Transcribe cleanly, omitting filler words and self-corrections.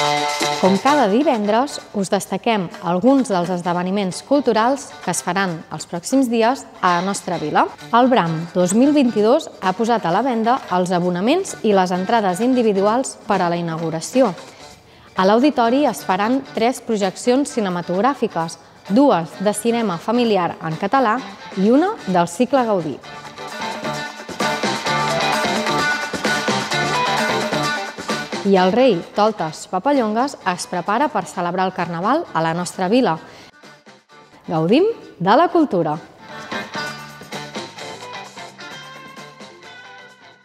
Com cada divendres, us destaquem alguns dels esdeveniments culturals que es faran els pròxims dies a la nostra vila. El Bram 2022 ha posat a la venda els abonaments i les entrades individuals per a la inauguració. A l'auditori es faran 3 projeccions cinematogràfiques, 2 de cinema familiar en català i una del cicle Gaudí. I el rei Toltes Papallongues es prepara per celebrar el Carnaval a la nostra vila. Gaudim de la cultura!